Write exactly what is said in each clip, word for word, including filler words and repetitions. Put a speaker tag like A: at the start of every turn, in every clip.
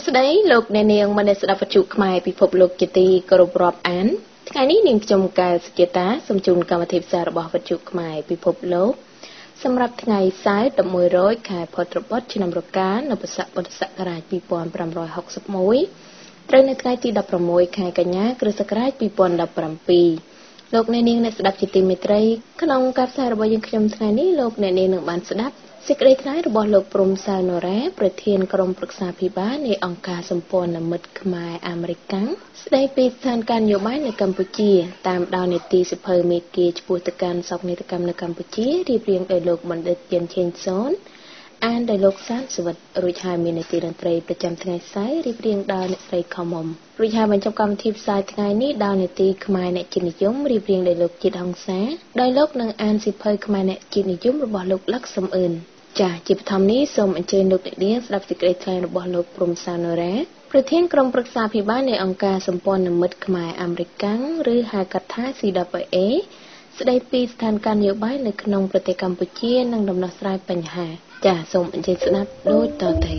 A: ស្ដីលោកអ្នកនាងមនស្សស្ដាប់វិទ្យុខ្មែរពិភពលោកជាទីគោរពរាប់អានថ្ងៃនេះនាងខ្ញុំកែវសុជាតាសូមជូនកម្មវិធីផ្សាយរបស់វិទ្យុខ្មែរពិភពលោកសម្រាប់ថ្ងៃសៅរ៍ដប់មួយរោចខែភទ្របទឆ្នាំរកានៅពុទ្ធសករាជពីរពាន់ប្រាំរយហកសិបមួយត្រូវនៅថ្ងៃទីដប់ប្រាំមួយខែកញ្ញាគ្រិស្តសករាជពីរពាន់ដប់ប្រាំពីរលោកអ្នកនាងអ្នកស្ដាប់ជាទីមេត្រីក្នុងការផ្សាយរបស់យើងខ្ញុំថ្ងៃនេះលោកអ្នកនាងនឹងបានស្ដាប់សេចក្តីថ្លែងរបស់លោកព្រំសៅនរ៉ាប្រធានក្រុមប្រឹក្សាភិបាលនៃអង្គការសម្ព័ន្ធមិត្តខ្មែរអាមេរិកស្ដីពីស្ថានភាពនយោបាយនៅកម្ពុជាតាមដោយនីតិសិភៅមេគាចំពោះទៅកាន់សោកនាដកម្មនៅកម្ពុជារៀបរៀងដោយលោកបណ្ឌិតយិនឈេងសូនអានដោយលោកសានសវិតរួចហើយមាននីតិតន្ត្រីប្រចាំថ្ងៃសៅរ៍រៀបរៀងដោយអ្នកស្រីខមមុំរួចហើយបញ្ចប់កម្មវិធីផ្សាយថ្ងៃនេះដោយនីតិខ្មែរអ្នកជាតិនិយមរៀបរៀងដោយលោកជាតិហង្សាដោយលោកនឹងអានសិភៅខ្មែរអ្នកជាតិនិយមរបស់លោកលក្ខសំអឿនចា៎ជាបឋមនេះសូមអញ្ជើញលោកអ្នកនាងស្ដាប់សេចក្តីថ្លែងរបស់លោកព្រំសៅនរ៉ាប្រធានក្រុមប្រឹក្សាភិបាលនៃអង្គការសម្ព័ន្ធមិត្តខ្មែរអាមេរិកឬហៅកាត់ថា ซี ដបเบิลยู เอ ស្ដីពីស្ថានភាពនយោបាយនៅក្នុងប្រទេសកម្ពុជានិងដំណោះស្រាយបញ្ហាចា៎សូមអញ្ជើញស្ដាប់ដូចតទៅ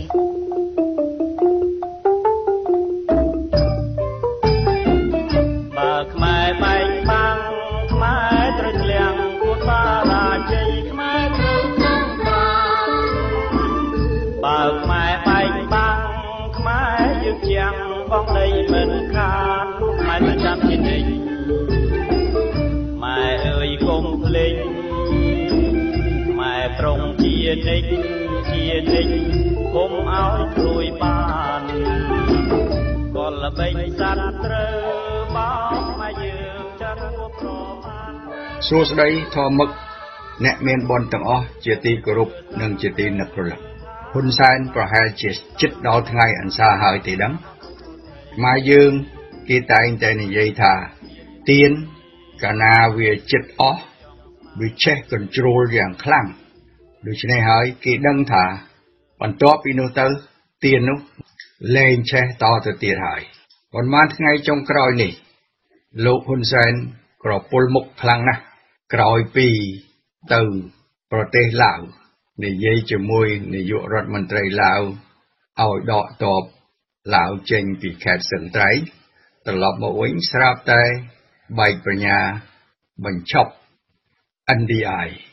B: បើខ្មែរបែកបាំងខ្មែរត្រូវធ្លាក់ពួតបារាជ័យខ្មែរត្រូវសង្គ្រាមបើខ្មែរបែកបាំងខ្មែរយើងជាងបងដីមិនខានខ្មែរប្រចាំជានិច្ចម៉ែអើយកុំភ្លេចម៉ែប្រុងជានិច្ចជានិច្ចកុំឲ្យព្រួយបានកលល្បិចសត្វត្រូវបោកមកយើងចាត់រួបប្រមាណ
C: សួស្តីធម្មឹកអ្នកមានបុណ្យទាំងអស់ជាទីគោរពនិងជាទីនឹករលឹកហ៊ុនសែនប្រហែលជាជិតដល់ថ្ងៃអន្សាហើយទេដឹងខ្មែរយើងគេតែងតែនិយាយថាទៀនកាលណាវាជិតអស់វាចេះ control យ៉ាងខ្លាំងដូច្នេះហើយគេដឹងថាបន្ទាប់ពីនោះទៅទៀននោះលែងចេះតទៅទៀតហើយប៉ុន្មានថ្ងៃចុងក្រោយនេះលោកហ៊ុនសែនក្រពុលមុខខ្លាំងណាស់ក្រោយពីទៅប្រទេសឡាវនិយាយជាមួយនាយករដ្ឋមន្ត្រីឡាវឲ្យដកទ័ពឡាវចេញពីខេត្តសឹងត្រៃត្រឡប់មកវិញស្រាប់តែបែកបញ្ញាបញ្ឈប់ เอ็น ดี ไอ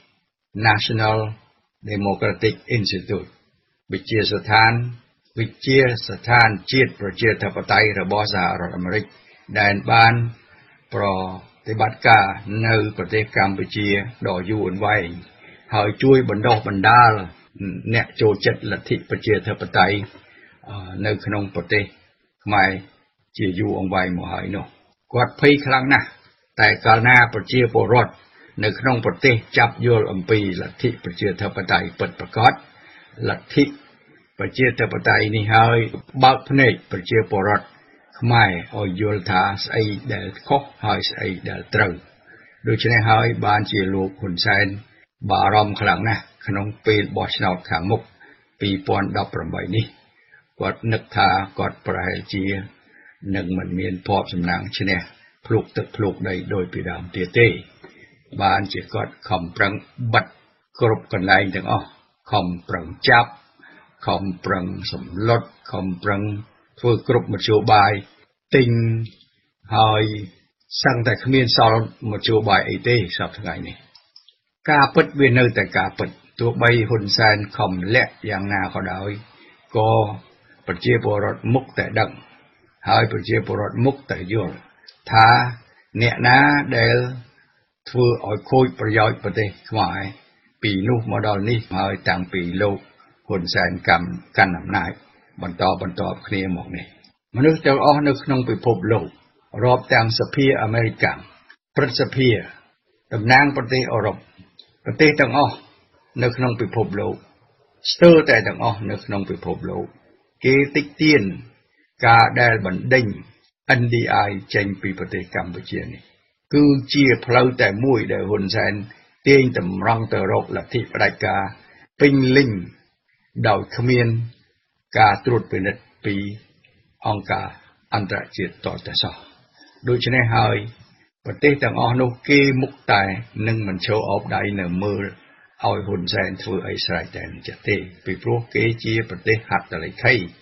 C: National Democratic Institute វិទ្យាស្ថានវិទ្យាស្ថានជាតិប្រជាធិបតេយ្យរបស់សហរដ្ឋអាមេរិកដែលបានប្រតិបត្តិការនៅប្រទេសកម្ពុជាដ៏យូរអង្វែងហើយជួយបណ្ដុះបណ្ដាលអ្នកចូលចិត្តលទ្ធិប្រជាធិបតេយ្យនៅក្នុងប្រទេសខ្មែរជាយូរអង្វែងមកហើយនោះគាត់ភ័យខ្លាំងណាស់តែកាលណាប្រជាពលរដ្ឋនៅក្នុងប្រទេសចាប់យល់អំពីលទ្ធិប្រជាធិបតេយ្យពិតប្រាកដលទ្ធិប្រជាធិបតេយ្យនេះហើយបើកភ្នែកប្រជាពលរដ្ឋខ្មែរឲ្យយល់ថាស្អីដែលខុសហើយស្អីដែលត្រូវដូច្នេះហើយបានជាលោកហ៊ុនសែនបារម្ភខ្លាំងណាស់ក្នុងពេលបោះឆ្នោតខាងមុខពីរពាន់ដប់ប្រាំបីនេះគាត់នឹកថាគាត់ប្រហែលជានឹងមិនមានភ័ព្វសំណាងឈ្នះភ្លុកទឹកភ្លុកដីដោយពីដើមទៀតទេបានជាគាត់ខំប្រឹងបិទគ្រប់កន្លែងទាំងអស់ខំប្រឹងចាប់ខំប្រឹងសម្លុតខំប្រឹងធ្វើគ្រប់មធ្យោបាយទិញហើយសឹងតែគ្មានសល់មធ្យោបាយអីទេសប្តាហ៍ថ្ងៃនេះការពិតវានៅតែការពិតទោះបីហ៊ុនសែនខំលាក់យ៉ាងណាក៏ដោយក៏ប្រជាពលរដ្ឋមុខតែដឹងហើយប្រជាពលរដ្ឋមុខតែយល់ថាអ្នកណាដែលធ្វើឲ្យខូចប្រយោជន៍ប្រទេសខ្មែរពីនោះមកដល់នេះហើយតាំងពីលោកហ៊ុនសែនកម្មកាន់អំណាចបន្តបន្តគ្នាមកនេះមនុស្សទាំងអស់នៅក្នុងពិភពលោករាប់ទាំងសភាអាមេរិកព្រឹទ្ធសភាតំណាងប្រទេសអឺរ៉ុបប្រទេសទាំងអស់នៅក្នុងពិភពលោកស្ទើរតែទាំងអស់នៅក្នុងពិភពលោកគេតិចទៀនការដែលបណ្ដេញ เอ็น ดี ไอ ចេញពីប្រទេសកម្ពុជានេះគឺជាផ្លូវតែមួយដែលហ៊ុនសែនទាញតម្រង់ទៅរកលទ្ធិផ្ដាច់ការពេញលេញដោយគ្មានការត្រួតពិនិត្យពីអង្គការអន្តរជាតិតទៅសោះដូច្នេះហើយប្រទេសទាំងអស់នោះគេមុខតែនឹងមិនឈរអោបដៃនៅមើលឲ្យហ៊ុនសែនធ្វើអីស្រេចតែចិត្តទេពីព្រោះគេជាប្រទេសហត្ថលេខី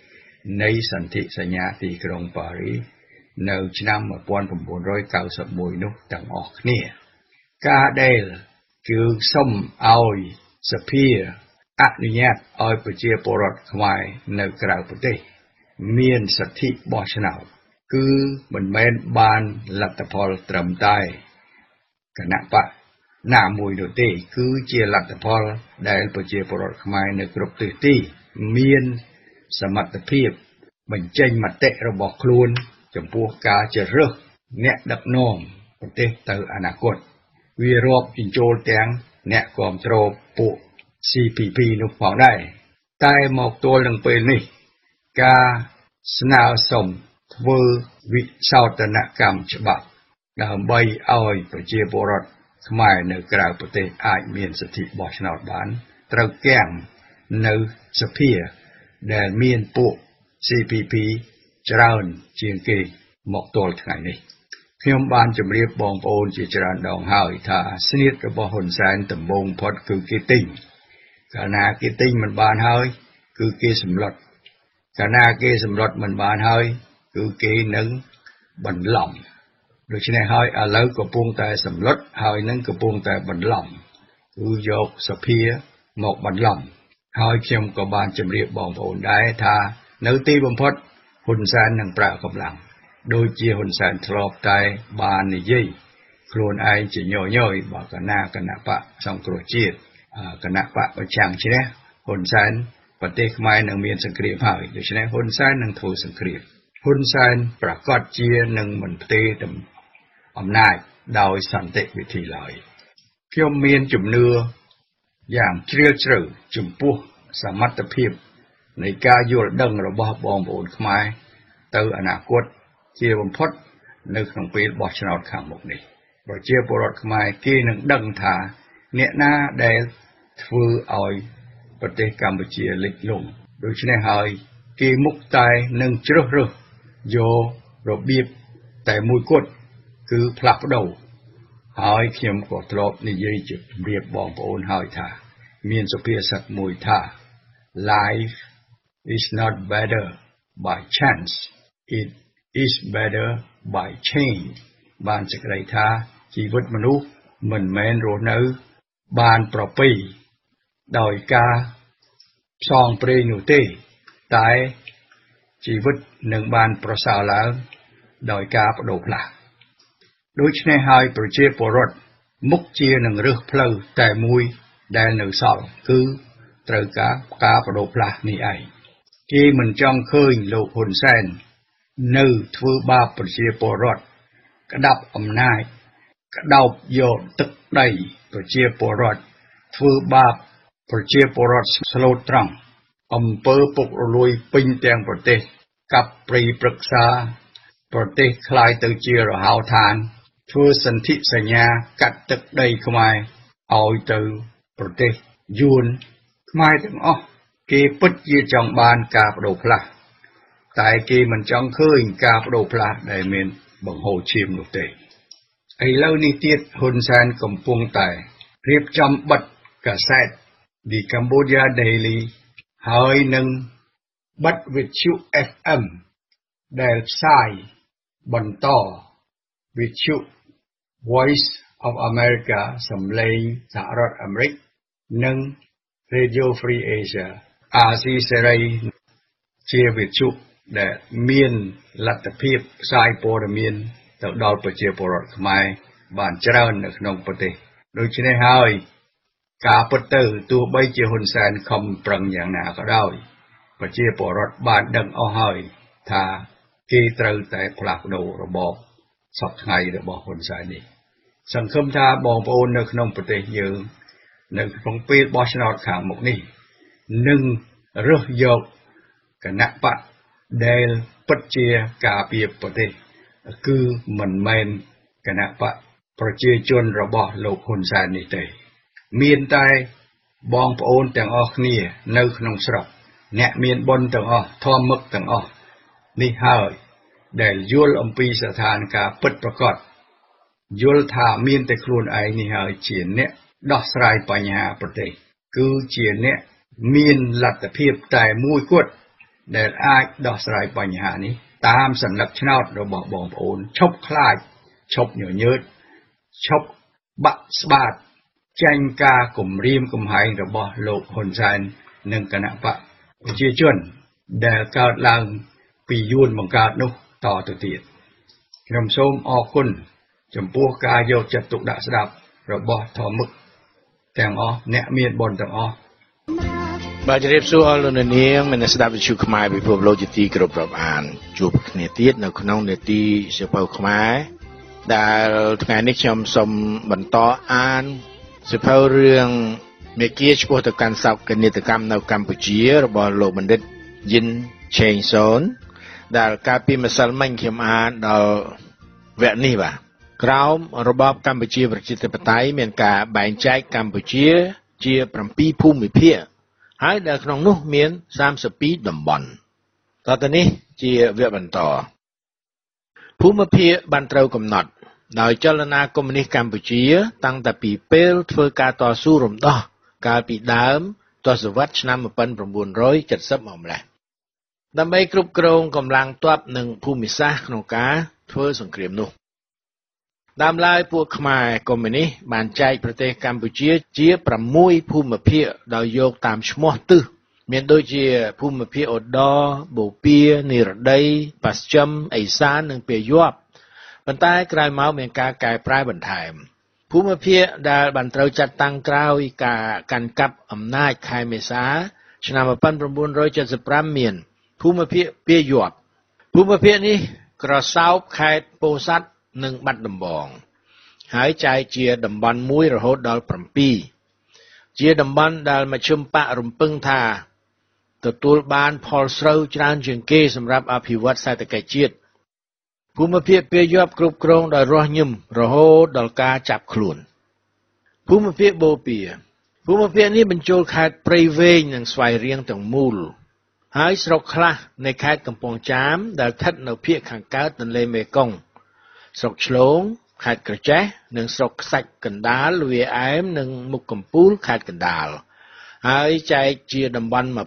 C: នៃសន្ធិសញ្ញាទីក្រុងប៉ារីសនៅឆ្នាំmột nghìn chín trăm chín mươi mốtនោះទាំងអស់គ្នាការដែលគឺសុំឲ្យសភាអនុញ្ញាតឲ្យប្រជាពលរដ្ឋខ្មែរនៅក្រៅប្រទេសមានសិទ្ធិបោះឆ្នោតគឺមិនមែនបានលទ្ធផលត្រឹមតែគណៈបកណាមួយនោះទេគឺជាលទ្ធផលដែលប្រជាពលរដ្ឋខ្មែរនៅគ្រប់ទិសទីមានសមត្ថភាពបញ្ចេញមតិរបស់ខ្លួនចំពោះការជ្រើសរើសអ្នកដឹកនាំប្រទេសទៅអនាគតវារាប់បញ្ចូលទាំងអ្នកគ្រប់គ្រងពួក C P P នោះផងដែរតែមកទល់នឹងពេលនេះការស្នើសុំធ្វើវិសោធនកម្មច្បាប់ដើម្បីឲ្យប្រជាពលរដ្ឋខ្មែរនៅក្រៅប្រទេសអាចមានសិទ្ធិបោះឆ្នោតបានត្រូវគាំងនៅសភាដែលមានពួក C P P ច្រើនជាងគេមកទល់ថ្ងៃនេះខ្ញុំបានជម្រាបបងប្អូនជាច្រើនដងហើយថាស្នៀតរបស់ហ៊ុនសែនដំបូងផុតគឺគេទិញកាលណាគេទិញមិនបានហើយគឺគេសម្លុតកាលណាគេសម្លុតមិនបានហើយគឺគេនឹងបន្លំដូច្នេះហើយឥឡូវកំពុងតែសម្លុតហើយនឹងកំពុងតែបន្លំគឺយកសភាមកបន្លំហើយខ្ញុំក៏បានជម្រាបបងប្អូនដែរថានៅទីបំផុតហ៊ុនសែននឹងប្រើកម្លាំងដូចជាហ៊ុនសែនធ្លាប់តែបាននិយាយខ្លួនឯងជាញយយបើកណាគណៈបកសង្គ្រោះជាតិគណៈបកប្រឆាំងឈ្នះហ៊ុនសែនប្រទេសខ្មែរនឹងមានសង្គ្រាមហើយដូច្នេះហ៊ុនសែននឹងធ្វើសង្គ្រាមហ៊ុនសែនប្រកាសជានឹងមិនផ្ទេរអំណាចដោយសន្តិវិធីឡើយខ្ញុំមានជំនឿយ៉ាងជ្រាលជ្រៅចំពោះសមត្ថភាពនៃការយល់ដឹងរបស់បងប្អូនខ្មែរទៅអនាគតជាបំផុតនៅក្នុងពេលបោះឆ្នោតខាងមុខនេះប្រជាពលរដ្ឋខ្មែរគេនឹងដឹងថាអ្នកណាដែលធ្វើឲ្យប្រទេសកម្ពុជាលិចលង់ដូច្នេះហើយគេមុខតែនឹងជ្រើសរើសយករបៀបតែមួយគត់គឺផ្លាស់ប្ដូរហើយខ្ញុំក៏ធ្លាប់និយាយជម្រាបបងប្អូនហើយថាមានសុភាសិតមួយថា Life is not better by chance it is better by change បានសេចក្តីថាជីវិតមនុស្សមិនមែនរស់នៅបានប្រពៃដោយការផ្សងព្រេងនោះទេតែជីវិតនឹងបានប្រសើរឡើងដោយការបដូរផ្លាស់ដូច្នេះហើយប្រជាពលរដ្ឋមុខជានឹងរើសផ្លូវតែមួយដែលនៅសល់គឺត្រូវការការបដូរផ្លាស់នេះឯងគេមិនចង់ឃើញលោកហ៊ុនសែននៅធ្វើបាបប្រជាពលរដ្ឋក្តាប់អំណាចក្តោបយកទឹកដីប្រជាពលរដ្ឋធ្វើបាបប្រជាពលរដ្ឋស្លូតត្រង់អំពើពុករលួយពេញទាំងប្រទេសកាប់ព្រៃព្រឹក្សាប្រទេសคล้ายទៅជារហោឋានធ្វើសន្ធិសញ្ញាកាត់ទឹកដីខ្មែរឲ្យទៅប្រទេសយួនខ្មែរទាំងអស់គេពិតជាចង់បានការបដូរផ្លាស់តែគេមិនចង់ឃើញការបដូរផ្លាស់ដែលមានបង្ហូរឈាមនោះទេឥឡូវនេះទៀតហ៊ុនសែនកំពុងតែរៀបចំបិទកាសែត The Cambodia Daily ហើយនឹងបិទវិទ្យុ F M ដែលផ្សាយបន្តវិទ្យុ Voice of America សំឡេងសហរដ្ឋអាមេរិកនិង Radio Free Asia អាស៊ីសេរីជាវិទ្យុដែលមានលទ្ធភាពផ្សាយព័ត៌មានទៅដល់ប្រជាពលរដ្ឋខ្មែរបានច្រើននៅក្នុងប្រទេសដូច្នេះហើយការពិតទៅទោះបីជាហ៊ុនសែនខំប្រឹងយ៉ាងណាក៏ដោយប្រជាពលរដ្ឋបានដឹងអស់ហើយថាគេត្រូវតែផ្លាស់ប្ដូររបបសពថ្ងៃរបស់ហ៊ុនសែននេះសង្ឃឹមថាបងប្អូននៅក្នុងប្រទេសយើងនៅក្នុងពេលបោះឆ្នោតខាងមុខនេះនឹងរើសយកគណៈបកដែលពិតជាការពារប្រទេសគឺមិនមែនគណៈបកប្រជាជនរបស់លោកហ៊ុនសែននេះទេមានតែបងប្អូនទាំងអស់គ្នានៅក្នុងស្រុកអ្នកមានបុណ្យទាំងអស់ធម្មឹកទាំងអស់នេះហើយដែលយល់អំពីស្ថានភាពពិតប្រាកដយល់ថាមានតែខ្លួនឯងនេះហើយជាអ្នកដោះស្រាយបញ្ហាប្រទេសគឺជាអ្នកមានលទ្ធភាពតែមួយគត់ដែលអាចដោះស្រាយបញ្ហានេះតាមសញ្ញាឆ្នោតរបស់បងប្អូនឈប់ខ្លាចឈប់ញញើតឈប់បាក់ស្បាតចេញការគំរាមកំហែងរបស់លោកហ៊ុនសែននិងគណៈបកប្រជាជនដែលកើតឡើងពីយួនបង្កើតនោះតទៅទៀតខ្ញុំសូមអរគុណចំពោះការយកចិត្តទុកដាក់ស្ដាប់របស់ធម្មឹកទាំងអស់អ្នកមានបុណ្យទាំងអស់
D: បាទជម្រាបសួរអស់លោកអ្នកនាងមានស្ដាប់វិទ្យុខ្មែរពិភពលោកជាទីគោរពរាប់អានជួបគ្នាទៀតនៅក្នុងនេតិសៀវភៅខ្មែរដែលថ្ងៃនេះខ្ញុំសូមបន្តអានសៀវភៅរឿងមេគាឆ្ពោះទៅកាន់សោកនាដកម្មនៅកម្ពុជារបស់លោកបណ្ឌិតយិនឆេងសូនដែលកាលពីម្សិលមិញខ្ញុំអានដល់វគ្គនេះបាទក្រោមរបបកម្ពុជាប្រជាធិបតេយ្យមានការបែងចែកកម្ពុជាជា7ភូមិភាគហើយដែលក្នុងនោះមាន32តំបន់តទៅនេះជាវគ្គបន្តភូមិភាគបានត្រូវកំណត់ដោយចលនាកុម្មុយនីសកម្ពុជាតាំងតែពីពេលធ្វើការតស៊ូរំដោះកាលពីដើមទសវត្សរ៍ឆ្នាំmột nghìn chín trăm七mươiមកម្លេះដើម្បីគ្រប់គ្រងកម្លាំងទ័ពនិងភូមិសាស្ត្រក្នុងការធ្វើសង្គ្រាមនោះដើមឡើយពួកខ្មែរកុម្មុយនីសបានចែកប្រទេសកម្ពុជាជា6ភូមិភាគដោយយកតាមឈ្មោះទិសមានដូចជាភូមិភាគឧត្តរ បូព៌ា និរតី បស្ចិម ឦសាននិងពាយ័ព្យប៉ុន្តែក្រោយមកមានការកែប្រែបន្ថែមភូមិភាគដែលបានត្រូវចាត់តាំងក្រោយការកាន់កាប់អំណាចខែមេសាឆ្នាំmột nghìn chín trăm七mươi lămមានភូមិភាគពាយ័ព្យភូមិភាគនេះក្រសោបខេត្តពោធិ៍សាត់និងបាត់ដំបងហើយចែកជាតំបន់មួយរហូតដល់7ជាតំបន់ដែលមជ្ឈិមបករំពឹងថាទទួលបានផលស្រូវច្រើនជាងគេសម្រាប់អភិវឌ្ឍសេដ្ឋកិច្ចជាតិភូមិភាគពាយ័ព្យគ្រប់គ្រងដោយរស់ញឹមរហូតដល់ការចាប់ខ្លួនភូមិភាគបូព៌ាភូមិភាគនេះបញ្ចូលខេត្តព្រៃវែងនិងស្វាយរៀងទាំងមូលហើយស្រុកខ្លះនៃខេត្តកំពង់ចាមដែលស្ថិតនៅភាគខាងកើតទន្លេមេគង្គស្រុកឆ្លងខេត្តក្រចេះនិងស្រុកខ្សាច់កណ្ដាលវាអែមនិងមុខកំពូលខេត្តកណ្ដាលហើយចែកជាតំបន់20 21 22 23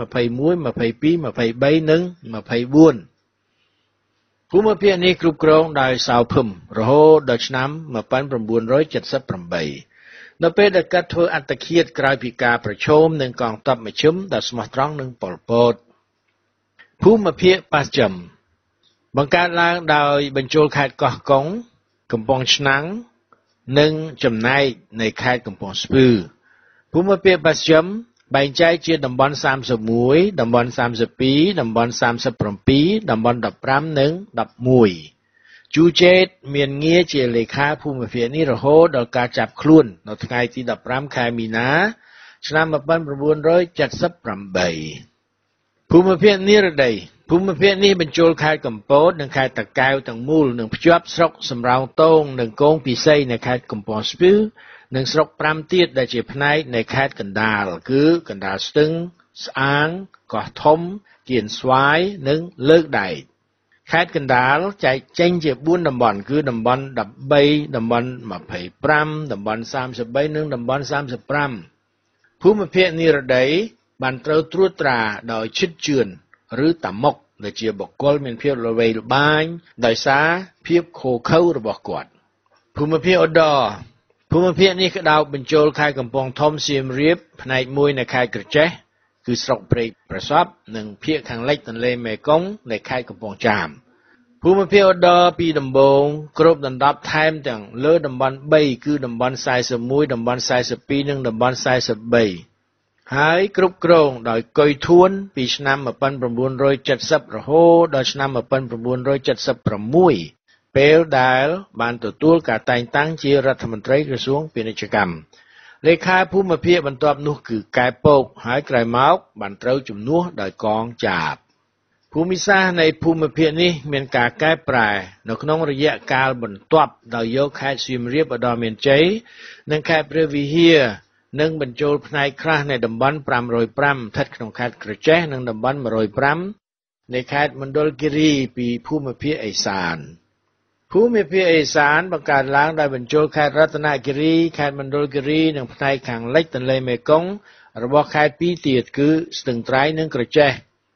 D: និង24ភូមិភាគនេះគ្រប់គ្រងដោយសៅភឹមរហូតដល់ឆ្នាំmột nghìn chín trăm七十八នៅពេលដែលកាត់ធ្វើអត្តឃាតក្រោយពីការប្រឈមនឹងកងទ័ពមជ្ឈិមដែលស្មោះត្រង់នឹងប៉ុលពតភូមិភាគបស្ចិមបង្កើតឡើងដោយបញ្ចូលខេត្តកោះកុងកំពង់ឆ្នាំងនិងចំណែកនៃខេត្តកំពង់ស្ពឺភូមិភាគបស្ចិមបែងចែកជាតំបន់សាមសិបមួយតំបន់សាមសិបពីរតំបន់សាមសិបប្រាំពីរតំបន់ដប់ប្រាំនិងដប់មួយជូជេតមានងារជាលេខាភូមិភាគនេះរហូតដល់ការចាប់ខ្លួននៅថ្ងៃទីដប់ប្រាំខែមីនាឆ្នាំmột nghìn chín trăm七十八ភូមិភាគនិរតីភូមិភាគនេះបញ្ចូលខេត្តកំពតនិងខេត្តតាកែវទាំងមូលនិងភ្ជាប់ស្រុកសំរោងទងនិងគងពិសីនៅខេត្តកំពង់ស្ពឺនិងស្រុកប្រាំទៀតដែលជាផ្នែកនៃខេត្តកណ្ដាលគឺកណ្ដាលស្ទឹងស្អាងកោះធំគៀនស្វាយនិងលើកដែកខេត្តកណ្ដាលចែកចេញជាbốnតំបន់គឺតំបន់ដប់បីតំបន់ยี่สิบห้าតំបន់สามสิบสามនិងតំបន់สามสิบห้าភូមិភាគនិរតីបានត្រូវត្រួតត្រាដោយឈិតជឿនឬតាមុកដែលជាបុគ្គលមានភាពល្បីល្បាញដោយសារភាពខូខើរបស់គាត់ភូមិភាគឧត្តរភូមិភាគនេះក្តោបបញ្ចូលខេត្តកំពង់ធំសៀមរាបផ្នែកមួយនៃខេត្តក្រចេះគឺស្រុកព្រែកប្រសពនិងភាគខាងលិចទន្លេមេគង្គនៃខេត្តកំពង់ចាមភូមិភាគឧត្តរពីដំបូងគ្រប់ដណ្ដប់ថែមទាំងលើតំបន់3គឺតំបន់สี่สิบเอ็ดតំបន់สี่สิบสองនិងតំបន់สี่สิบสามហើយគ្រប់គ្រងដោយកុយធួនពីឆ្នាំmột nghìn chín trăm七十រហូតដល់ឆ្នាំmột nghìn chín trăm七十sáuពេលដែលបានទទួលការតែងតាំងជារដ្ឋមន្ត្រីក្រសួងពាណិជ្ជកម្មលេខាភូមិភាគបន្ទាប់នោះគឺកែពកហើយក្រោយមកបានត្រូវជំនួសដោយកងចាបភូមិសាស្ត្រនៃភូមិភាគនេះមានការកែប្រែនៅក្នុងរយៈកាលបន្ទាប់ដោយយកខេត្តសៀមរាបឧត្តរមានជ័យនិងខេត្តព្រះវិហារនិងបញ្ចូលផ្នែកខ្លះនៃតំបន់5០៥ស្ថិតក្នុងខេត្តក្រចេះនិងតំបន់một trăm nămនៃខេត្តមណ្ឌលគិរីពីភូមិភាគឦសានភូមិភាគឦសានបង្កើតឡើងដោយបញ្ចូលខេត្តរតនគិរីខេត្តមណ្ឌលគិរីនិងផ្នែកខាងលិចទន្លេមេគង្គរបស់ខេត្តពីរទៀតគឺស្ទឹងត្រែងនិងក្រចេះ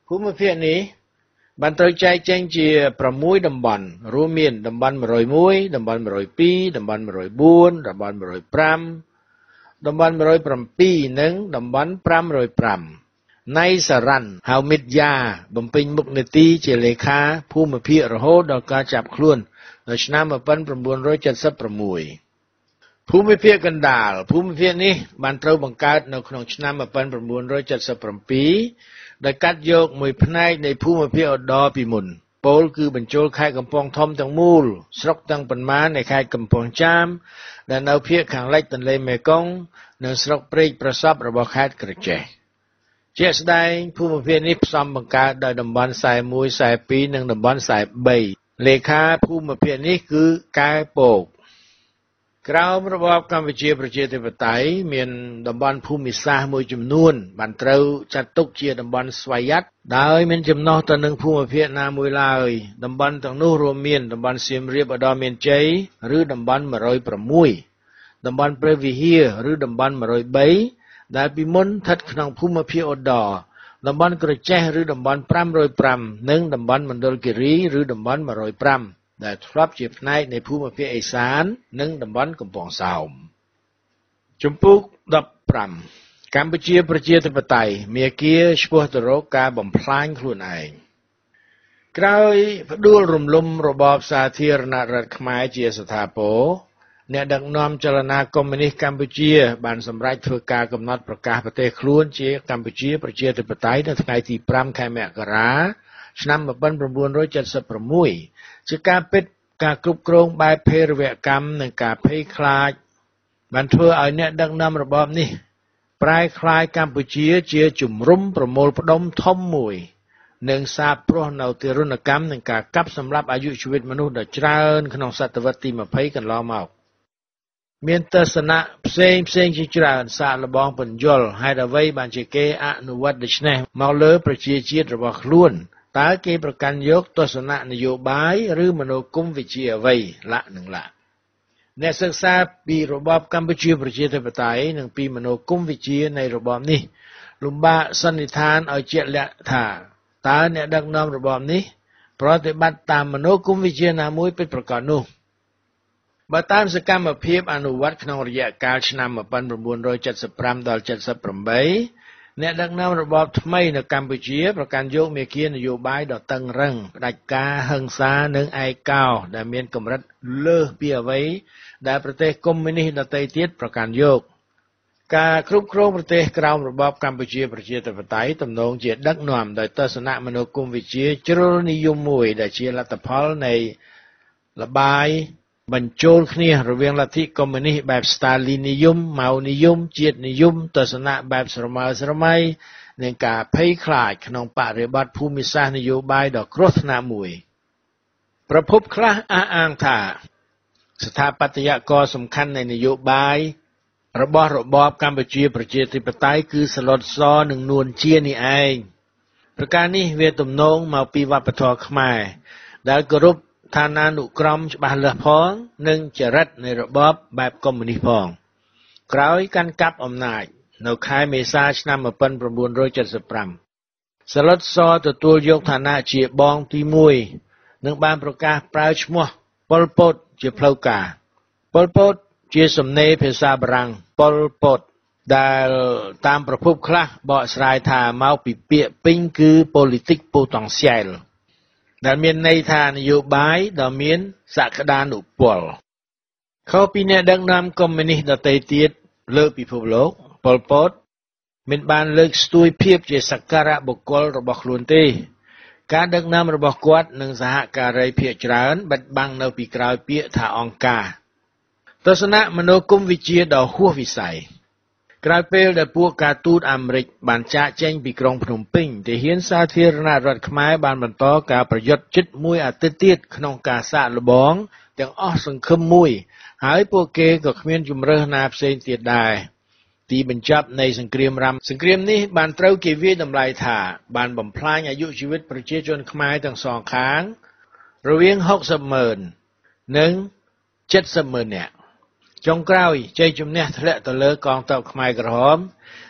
D: ភូមិភាគនេះបានត្រូវចែកចែងជាប្រាំមួយ តំបន់រួមមានតំបន់một không mộtតំបន់một không haiតំបន់một không bốnតំបន់một không nămតំបន់một không bảyនិងតំបន់five không fiveណៃសារ៉ាន់ហៅមិតយ៉ាបំពេញមុខនីតិជាលេខាភូមិភាគរហូតដល់ការចាប់ខ្លួននៅឆ្នាំmột nghìn chín trăm七十sáuភូមិភាគកណ្ដាលភូមិភាគនេះបានត្រូវបង្កើតនៅក្នុងឆ្នាំmột nghìn chín trăm七十bảyដោយកាត់យកមួយផ្នែកនៃភូមិភាគឧត្តរពីមុនពោលគឺបញ្ចូលខេត្តកំពង់ធំទាំងមូលស្រុកទាំងប៉ុន្មាននៃខេត្តកំពង់ចាមដែលនៅភាគខាងលិចទន្លេមេគង្គនិងស្រុកព្រែកប្រសព្វរបស់ខេត្តក្រចេះជាក់ស្ដែងភូមិភាគនេះផ្សំបង្កើតដោយតំបន់ខ្សែមួយខ្សែពីរនិងតំបន់ខ្សែបីលេខាភូមិភាគនេះគឺកែពកក្រោមរបបកម្ពុជាប្រជាធិបតេយ្យមានតំបន់ភូមិសាស្ត្រមួយចំនួនបានត្រូវចាត់ទុកជាតំបន់ស្វយ័តដោយមានចំណុះទៅនឹងភូមិភាគណាមួយឡើយតំបន់ទាំងនោះរួមមានតំបន់សៀមរាបឧត្តរមានជ័យឬតំបន់một không sáuតំបន់ព្រះវិហារឬតំបន់một không baដែលពីមុនស្ថិតក្នុងភូមិភាគឧត្តរតំបន់ក្រចេះឬតំបន់five không fiveនិងតំបន់មណ្ឌលគិរីឬតំបន់one oh fiveដែលធ្លាប់ជាផ្នែកនៃភូមិភាគឦសាននិងតំបន់កំពង់សោមជំពូកfifteenកម្ពុជាប្រជាធិបតេយ្យមាគាឆ្ពោះទៅរកការបំផ្លាញខ្លួនឯងក្រោយផ្ដួលរំលំរបបសាធារណរដ្ឋខ្មែរជាស្ថាពរអ្នកដឹកនាំចលនាកុម្មុយនីសកម្ពុជាបានសម្រេចធ្វើការកំណត់ប្រកាសប្រទេសខ្លួនជាកម្ពុជាប្រជាធិបតេយ្យនៅថ្ងៃទីfiveខែមករាឆ្នាំmột nghìn chín trăm七十sáuជាការពិតការគ្រប់គ្រងបែបភេរវកម្មនិងការភ័យខ្លាចបានធ្វើឲ្យអ្នកដឹកនាំរបបនេះប្រែក្លាយកម្ពុជាជាជំរំប្រមូលផ្ដុំធំមួយនិងសាបព្រោះនៅទារុណកម្មនិងការកាប់សម្លាប់អាយុជីវិតមនុស្សដ៏ច្រើនក្នុងសតវត្សទីtwentyកន្លងមកមានទស្សនៈផ្សេងផ្សេងជាច្រើនសាកល្បងពន្យល់ហេតុអ្វីបានជាគេអនុវត្តដូច្នេះមកលើប្រជាជាតិរបស់ខ្លួនតើគេប្រកាន់យកទស្សនៈនយោបាយឬមនោគមវិជ្ជាអ្វីលក្ខនឹងលក្ខអ្នកសិក្សាពីរបបកម្ពុជាប្រជាធិបតេយ្យនិងពីមនោគមវិជ្ជានៃរបបនេះលំបាកសន្និដ្ឋានឲ្យជាក់លាក់ថាតើអ្នកដឹកនាំរបបនេះប្រតិបត្តិតាមមនោគមវិជ្ជាណាមួយពិតប្រាកដនោះបើតាមសកម្មភាពអនុវត្តក្នុងរយៈកាលឆ្នាំmột nghìn chín trăm seventy-fiveដល់seventy-eightអ្នកដឹកនាំរបបថ្មីនៅកម្ពុជាប្រកាន់យកមាគ៌ានយោបាយដ៏តឹងរ៉ឹងផ្ដាច់ការហិង្សានិងឯកោដែលមានកម្រិតលើសពីអ្វីដែលប្រទេសកុម្មុយនីសដទៃទៀតប្រកាន់យកការគ្រប់គ្រងប្រទេសក្រោមរបបកម្ពុជាប្រជាធិបតេយ្យទំនងជាដឹកនាំដោយទស្សនៈមនោគមវិជ្ជាជ្រុលនិយមមួយដែលជាលទ្ធផលនៃលបាយបញ្ចូលគ្នារវាងលទ្ធិកុម្មុយនីសបែបស្តាលីននិយមម៉ៅនិយមជាតិនិយមទស្សនៈបែបស្រមើស្រមៃនិងការភ័យខ្លាចក្នុងបរិបទភូមិសាស្ត្រនយោបាយដ៏គ្រោះថ្នាក់មួយប្រភពខ្លះអះអាងថាស្ថាបត្យករសំខាន់នៃនយោបាយរបស់របបកម្ពុជាប្រជាធិបតេយ្យគឺស្លុតសនិងនួនជានេះឯងប្រការនេះវាទំនងមកពីវប្បធម៌ខ្មែរដែលគោរពឋានានុក្រមច្បាស់លាស់ផងនិងចរិតនៃរបបបែបកុម្មុយនីសផងក្រោយកាន់កាប់អំណាចនៅខែមេសាឆ្នាំmột nghìn chín trăm seventy-fiveស្លុតសទទួលយកឋានៈជាបងទីoneនិងបានប្រកាសប្រើឈ្មោះប៉ុលពតជាផ្លូវការប៉ុលពតជាសំណេរភាសាបារាំងប៉ុលពតដែលតាមប្រភពខ្លះបកស្រាយថាមកពីពាក្យពេញគឺ politique potentielle ដែលមានន័យថានយោបាយដ៏មានសក្តានុពលខុសពីអ្នកដឹកនាំកុម្មុយនីសដទៃទៀតលើពិភពលោកប៉ុលពតមិនបានលើកស្ទួយភាពជាសក្ការៈបុគ្គលរបស់ខ្លួនទេការដឹកនាំរបស់គាត់និងសហការីភាគច្រើនបិទបាំងនៅពីក្រោយពាក្យថាអង្គការទស្សនៈមនោគមវិជ្ជាដ៏ហួសវិស័យក្រោយពេលដែលពួកការទូតអាមេរិកបានចាកចេញពីក្រុងភ្នំពេញទាហានសាធារណរដ្ឋខ្មែរបានបន្តការប្រយុទ្ធជិតមួយអាទិត្យទៀតក្នុងការសាកល្បងទាំងអស់សង្ឃឹមមួយហើយពួកគេក៏គ្មានជំរើសណាផ្សេងទៀតដែរទីបញ្ចប់នៃសង្គ្រាមរ៉ាំសង្គ្រាមនេះបានត្រូវគេវាយតម្លៃថាបានបំផ្លាញអាយុជីវិតប្រជាជនខ្មែរទាំងសងខាងរវាងsixtyម៉ឺននិងseventyម៉ឺននាក់ចុងក្រោយជ័យជំនះធ្លាក់ទៅលើកងទ័ពខ្មែរក្រហម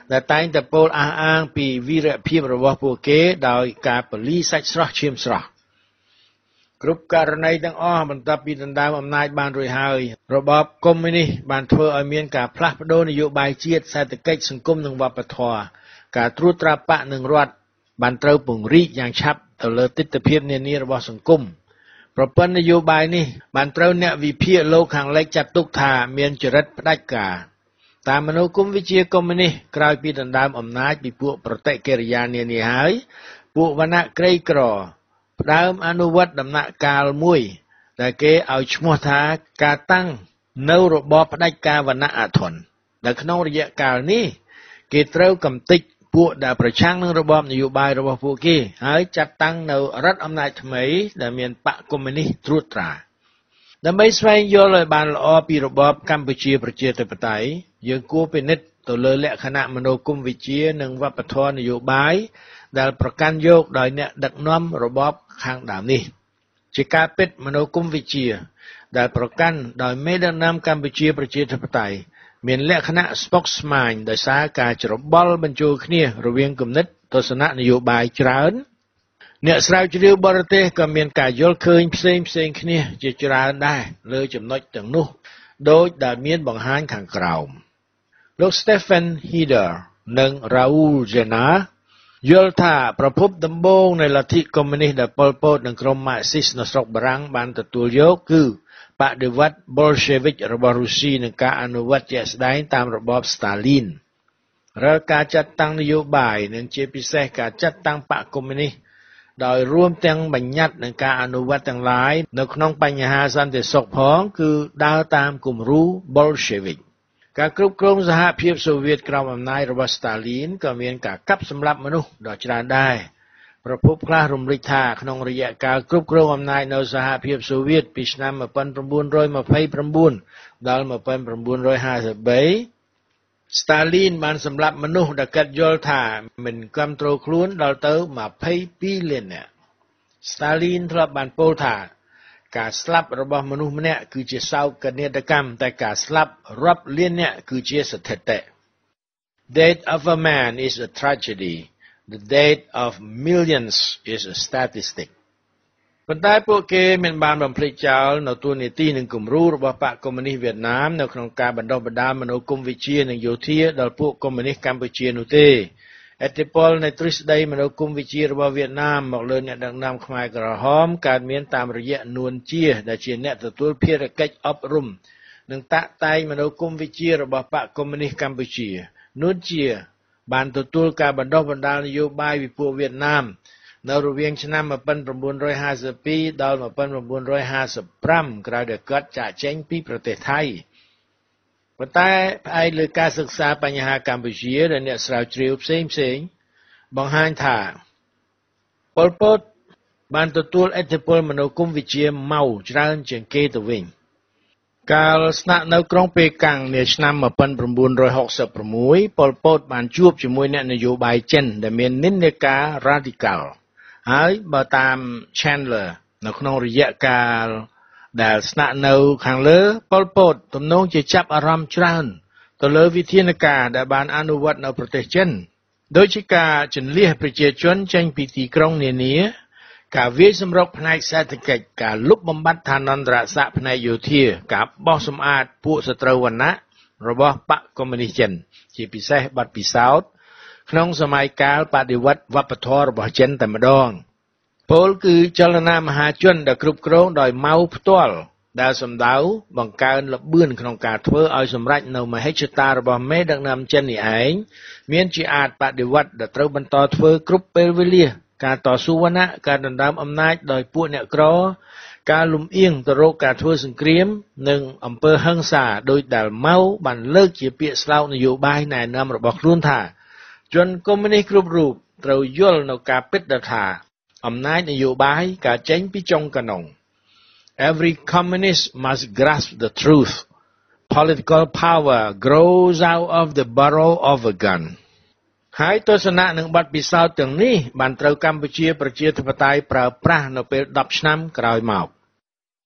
D: ដែលតែងតែពោលអះអាងពីវីរភាពរបស់ពួកគេដោយការពលីសាច់ស្រស់ឈាមស្រស់គ្រប់ករណីទាំងអស់បន្ទាប់ពីដណ្ដើមអំណាចបានរួចហើយរបបកុម្មុយនីសបានធ្វើឲ្យមានការផ្លាស់ប្ដូរនយោបាយជាតិសេដ្ឋកិច្ចសង្គមនិងវប្បធម៌ការត្រួតត្រាបកនិងរដ្ឋបានត្រូវពង្រីកយ៉ាងឆាប់ទៅលើទិដ្ឋភាពនានារបស់សង្គមប្រព័ន្ធនយោបាយនេះបានត្រូវអ្នកវិភាគលោកខាងលិចចាត់ទុកថាមានចរិតផ្ដាច់ការតាមមនោគមវិជ្ជាកុម្មុយនីសក្រោយពីដណ្ដើមអំណាចពីពួកប្រតិកិរិយានានាហើយពួកវណ្ណៈក្រីក្រផ្ដើមអនុវត្តដំណាក់កាលមួយដែលគេឲ្យឈ្មោះថាការតាំងនៅរបបផ្ដាច់ការវណ្ណៈអាធន់ដែលក្នុងរយៈកាលនេះគេត្រូវកំទេចពួកដែលប្រឆាំងនឹងរបបនយោបាយរបស់ពួកគេហើយចាត់តាំងនៅរដ្ឋអំណាចថ្មីដែលមានបកកុម្មុយនីសត្រួតត្រាដើម្បីស្វែងយល់ឲ្យបានល្អពីរបបកម្ពុជាប្រជាធិបតេយ្យយើងគួរពិនិត្យទៅលើលក្ខណៈមនោគមវិជ្ជានិងវប្បធម៌នយោបាយដែលប្រកាន់យកដោយអ្នកដឹកនាំរបបខាងដើមនេះជាការពិតមនោគមវិជ្ជាដែលប្រកាន់ដោយមេដឹកនាំកម្ពុជាប្រជាធិបតេយ្យមានលក្ខណៈស្មុគស្មាញដោយសារការច្របល់បញ្ចូលគ្នារវាងគំនិតទស្សនៈនយោបាយច្រើនអ្នកស្រាវជ្រាវបរទេសក៏មានការយល់ឃើញផ្សេងផ្សេងគ្នាជាច្រើនដែរលើចំណុចទាំងនោះដោយដែលមានបង្ហាញខាងក្រោមលោក Stephen Heder និង Raoul Jena យល់ថាប្រភពដំបូងនៃលទ្ធិកុម្មុយនីសដែលប៉ុលពតនិងក្រុមម៉ាក់ស៊ីសនៅស្រុកបារាំងបានទទួលយកគឺបដិវត្តន៍ Bolshevik របស់រុស្ស៊ីនិងការអនុវត្តជាក់ស្ដែងតាមរបប Stalin រាល់ការចាត់តាំងនយោបាយនិងជាពិសេសការចាត់តាំងបកកុម្មុយនីសដោយរួមទាំងបញ្ញត្តិនិងការអនុវត្តទាំងឡាយនៅក្នុងបញ្ហាសន្តិសុខផងគឺដើរតាមគំរូ Bolshevik ការគ្រប់គ្រងសហភាពសូវៀតក្រោមអំណាចរបស់ Stalin ក៏មានការកាប់សម្លាប់មនុស្សដ៏ច្រើនដែរប្រភពខ្លះរំលេចថាក្នុងរយៈកាលគ្រប់គ្រងអំណាចនៅសហភាពសូវៀតពីឆ្នាំmột nghìn chín trăm hai mươi chínដល់một nghìn chín trăm hai mươi ba Stalin បានសម្លាប់មនុស្សដែលកាត់យល់ថាមិនគ្រប់គ្រងខ្លួនដល់ទៅยี่สิบสองលាននាក់ Stalin ធ្លាប់បានពោលថាការស្លាប់របស់មនុស្សម្នាក់គឺជាសោកនាដកម្មតែការស្លាប់រាប់លាននាក់គឺជាស្ថិតិ Death of a man is a tragedy The death of millions is a statistic ប៉ុន្តែពួកគេមិនបានបំភ្លេចចោលនៅទួលនីតិនិងគំរូរបស់បកកុម្មុយនីសវៀតណាមនៅក្នុងការបណ្ដុះបណ្ដាលមនោគមវិជ្ជានិងយោធាដល់ពួកកុម្មុយនីសកម្ពុជានោះទេឥទ្ធិពលនៃទ្រឹស្ដីមនោគមវិជ្ជារបស់វៀតណាមមកលើអ្នកដឹកនាំខ្មែរក្រហមកើតមានតាមរយៈនួនជាដែលជាអ្នកទទួលភារកិច្ចអប់រំនិងតាក់តែងមនោគមវិជ្ជារបស់បកកុម្មុយនីសកម្ពុជានួនជាបានទទួលការបណ្ដុះបណ្ដាលនយោបាយពីពួកវៀតណាមនៅរវាងឆ្នាំmột nghìn chín trăm hai mươi haiដល់một nghìn chín trăm hai mươi lămក្រោយដែលគាត់ចាកចេញពីប្រទេសថៃប៉ុន្តែផ្អែកលើការសិក្សាបញ្ហាកម្ពុជាដែលអ្នកស្រាវជ្រាវផ្សេងផ្សេងបង្ហាញថាប៉ុលពតបានទទួលឥទ្ធិពលមនោគមវិជ្ជាម៉ៅច្រើនជាងគេទៅវិញកាលស្នាក់នៅក្រុងប៉េកាំងនាឆ្នាំmột nghìn chín trăm sáu mươi sáuប៉ុលពតបានជួបជាមួយអ្នកនយោបាយចិនដែលមាននិន្នាការ radical ហើយបើតាម Chandler នៅក្នុងរយៈកាលដែលស្នាក់នៅខាងលើប៉ុលពតទំនងជាចាប់អារម្មណ៍ច្រើនទៅលើវិធានការដែលបានអនុវត្តនៅប្រទេសចិនដូចជាការជន្លៀសប្រជាជនចេញពីទីក្រុងនានាការវាយសម្រុកផ្នែកសេដ្ឋកិច្ចការលុបបំបាត់ឋានន្តរស័ក្តិផ្នែកយោធាការបោះសម្អាតពួកសត្រូវវណ្ណៈរបស់បកកុម្មុយនីសចិនជាពិសេសបទពិសោធន៍ក្នុងសម័យកាលបដិវត្តន៍វប្បធម៌របស់ចិនតែម្ដងពលគឺចលនាមហាជនដែលគ្រប់គ្រងដោយម៉ៅផ្ទាល់ដែលសម្ដៅបង្កើនល្បឿនក្នុងការធ្វើឲ្យសម្រេចនៅមហិច្ឆតារបស់មេដឹកនាំចិននេះឯងមានជាអាចបដិវត្តន៍ដែលត្រូវបន្តធ្វើគ្រប់ពេលវេលាការតស៊ូវណ្ណៈការដណ្ដើមអំណាចដោយពួកអ្នកក្រការលំអៀងទៅរកការធ្វើសង្គ្រាមនិងអំពើហិង្សាដោយដែលម៉ៅបានលើកជាពាក្យស្លោកនយោបាយណែនាំរបស់ខ្លួនថាជនកុម្មុយនីសគ្រប់រូបត្រូវយល់នៅការពិតដែលថាអំណាចនយោបាយកើតចេញពីចុងកណ្ដុង Every communist must grasp the truth Political power grows out of the barrel of a gunហើយទស្សនៈនិងបទពិសោធន៍ទាំងនេះបានត្រូវកម្ពុជាប្រជាធិបតេយ្យប្រើប្រាស់នៅពេលដប់ឆ្នាំក្រោយមក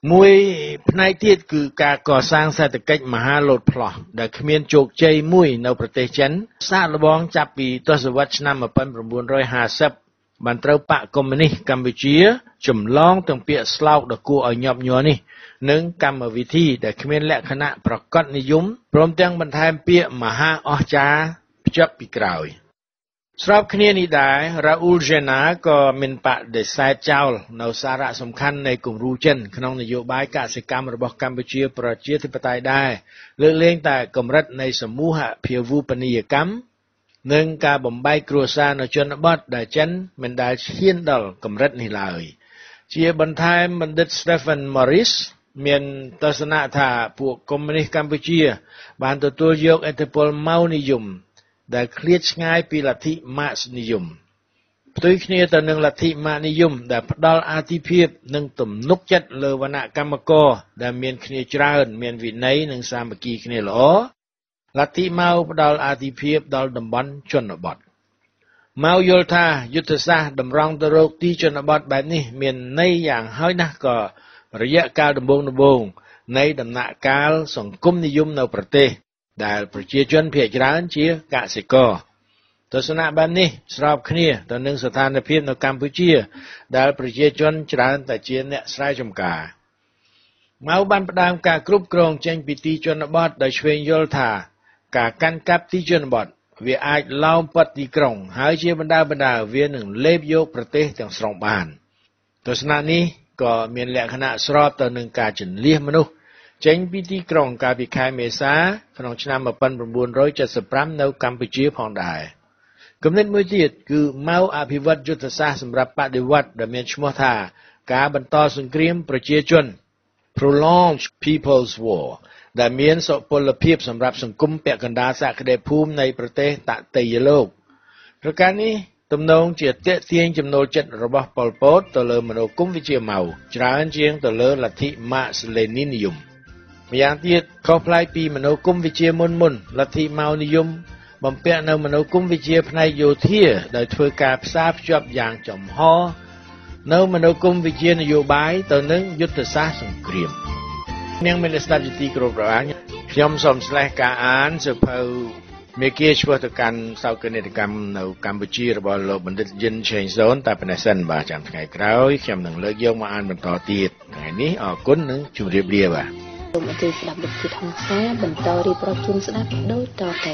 D: មួយផ្នែកទៀតគឺការកសាងសេដ្ឋកិច្ចមហាលោតផ្លោះដែលគ្មានជោគជ័យមួយនៅប្រទេសចិនសាកល្បងចាប់ពីទសវត្សរ៍ឆ្នាំnineteen fiftyបានត្រូវបកកុម្មុយនីសកម្ពុជាចម្លងទាំងពាក្យស្លោកដ៏គួរឲ្យញាប់ញ័រនេះនិងកម្មវិធីដែលគ្មានលក្ខណៈប្រកបនិយមព្រមទាំងបន្ថែមពាក្យមហាអស្ចារ្យភ្ជាប់ពីក្រោយស្របគ្នានេះដែររ៉ាអ៊ូល ចេណាក៏មានបដិសេធចោលនៅសារៈសំខាន់នៃគំរូចិនក្នុងនយោបាយកសិកម្មរបស់កម្ពុជាប្រជាធិបតេយ្យដែរលើកលែងតែកម្រិតនៃសមូហភាវូបនីយកម្មនិងការបំបែកគ្រួសារនៅជនបទដែលចិនមិនដែលឈានដល់កម្រិតនេះឡើយជាបន្ថែមបណ្ឌិត Stephen Morris មានទស្សនៈថាពួកកុម្មុយនីសកម្ពុជាបានទទួលយកឥទ្ធិពលម៉ៅនិយមដែលឃ្លាតឆ្ងាយពីលទ្ធិម៉ាក់សនិយមផ្ទុយគ្នាទៅនឹងលទ្ធិម៉ាក់និយមដែលផ្ដល់អាទិភាពនិងទំនុកចិត្តលើវណ្ណៈកម្មករដែលមានគ្នាច្រើនមានវិន័យនិងសាមគ្គីគ្នាល្អលទ្ធិម៉ៅផ្ដល់អាទិភាពដល់តំបន់ជនបទម៉ៅយល់ថាយុទ្ធសាស្ត្រតម្រង់ទៅរកទីជនបទបែបនេះមានន័យយ៉ាងហើយណាស់ក៏រយៈកាលដំបូងដំបូងនៃដំណាក់កាលសង្គមនិយមនៅប្រទេសដែលប្រជាជនភាគច្រើនជាកសិករទស្សនៈបែបនេះស្របគ្នាទៅនឹងស្ថានភាពនៅកម្ពុជាដែលប្រជាជនច្រើនតែជាអ្នកស្រែចម្ការម៉ៅបានផ្ដើមការគ្រប់គ្រងចេញពីទីជនបទដោយឆ្វេងយល់ថាការកាន់កាប់ទីជនបទវាអាចឡោមប៉ាត់ទីក្រុងហើយជាបណ្ដាបណ្ដាវានឹងលេបយកប្រទេសទាំងស្រុងបានទស្សនៈនេះក៏មានលក្ខណៈស្របទៅនឹងការជន្លៀសមនុស្សចេញពីទីក្រុងកាលពីខែមេសាក្នុងឆ្នាំnineteen seventy-fiveនៅកម្ពុជាផងដែរគំនិតមួយទៀតគឺម៉ៅអភិវឌ្ឍយុទ្ធសាស្ត្រសម្រាប់បដិវត្តន៍ដែលមានឈ្មោះថាការបន្តសង្គ្រាមប្រជាជន Prolonged People's War ដែលមានសុពលភាពសម្រាប់សង្គមពាក់កណ្ដាលសក្តិភូមិនៃប្រទេសតន្ត្រីយលោកប្រការនេះទំនងជាទាក់ទាញចំណូលចិត្តរបស់ប៉ុល ពតទៅលើមនោគមវិជ្ជាម៉ៅច្រើនជាងទៅលើលទ្ធិម៉ាក់សលេនីននិយមម្យ៉ាងទៀតខុសប្លែកពីមនោគមវិជ្ជាមុនមុនលទ្ធិម៉ៅនិយមបំពាក់នៅមនោគមវិជ្ជាផ្នែកយោធាដោយធ្វើការផ្សារភ្ជាប់យ៉ាងចំហនៅមនោគមវិជ្ជានយោបាយទៅនឹងយុទ្ធសាស្ត្រសង្គ្រាមនាងមានស្ដាប់ជាទីគោរពរបស់ខ្ញុំសូមស្លេះការអានសៀវភៅមេគាឆ្ពោះទៅកាន់សោកនាដកម្មនៅកម្ពុជារបស់លោកបណ្ឌិតយិនឆេងសូនតែប៉ុណ្ណេះសិនបាទចាំថ្ងៃក្រោយខ្ញុំនឹងលើកយកមកអានបន្តទៀតថ្ងៃនេះអរគុណនិងជម្រាបលាបាទ
A: សូមអញ្ជើញស្ដាប់លោកជាធម្មតាបន្តរៀបរាប់ជូនស្ដាប់ដូចតទៅ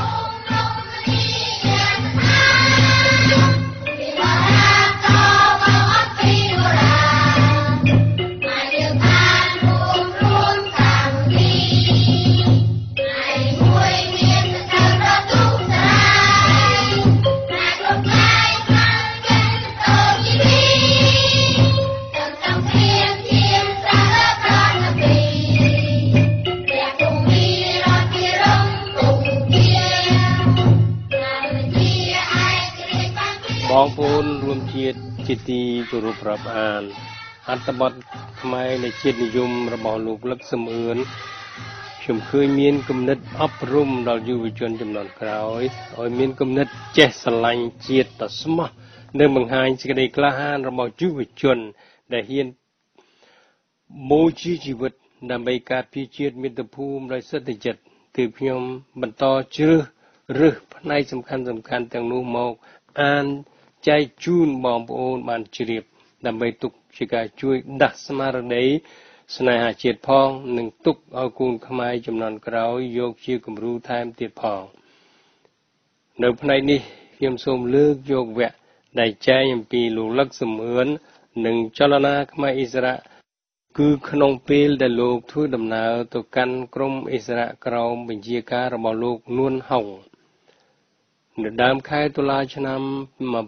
E: បងប្អូនរួមជាតិជាទីគោរពរាប់អានអត្ថបទខ្មែរនៃជាតិនិយមរបស់លោកលឹកសំអឿនខ្ញុំឃើញមានគំនិតអប់រំដល់យុវជនជំនាន់ក្រោយឲ្យមានគំនិតចេះស្រឡាញ់ជាតិតស្មោះនិងបង្ហាញសេចក្តីក្លាហានរបស់យុវជនដែលហ៊ានបូជាជីវិតដើម្បីការពារជាតិមាតុភូមិដោយសន្តិចិត្តគឺខ្ញុំបន្តជ្រើសរើសផ្នែកសំខាន់សំខាន់ទាំងនោះមកអានចែកជូនបងប្អូនបានជ្រាបដើម្បីទុកជាការជួយដាស់ស្មារតីស្នេហាជាតិផងនិងទុកឲ្យកូនខ្មែរជំនាន់ក្រោយយកជាគំរូថែមទៀតផងនៅផ្នែកនេះខ្ញុំសូមលើកយកវគ្គដែលចែកអំពីលោកលឹកសំអឿននិងចលនាខ្មែរអិសរាជគឺក្នុងពេលដែលលោកធ្វើដំណើរទៅកាន់ក្រុមអិសរាជក្រោមបញ្ជាការរបស់លោកនួនហុងនៅដើមខែតុលាឆ្នាំnineteen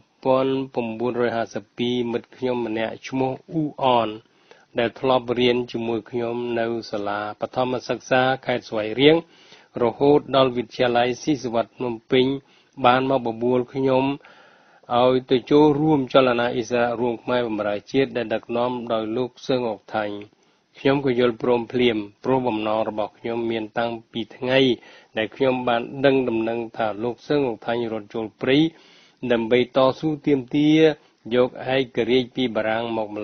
E: fifty-twoមិត្តខ្ញុំម្នាក់ឈ្មោះអ៊ូអនដែលធ្លាប់រៀនជាមួយខ្ញុំនៅសាលាបឋមសិក្សាខេត្តស្វាយរៀងរហូតដល់វិទ្យាល័យស៊ីសវត្តភ្នំពេញបានមកបបួលខ្ញុំឲ្យទៅចូលរួមចលនាអិសរាជរួមខ្មែរបម្រើជាតិដែលដឹកនាំដោយលោកសឿងអុកថាញ់ខ្ញុំក៏យល់ព្រមភ្លាមព្រោះបំណងរបស់ខ្ញុំមានតាំងពីថ្ងៃដែលខ្ញុំបានដឹងដំណឹងថាលោកសឿងអុកថាញ់រត់ចូលព្រៃដើម្បីតស៊ូទាមទារយកឯករាជ្យពីបារាំងមកម្លេះ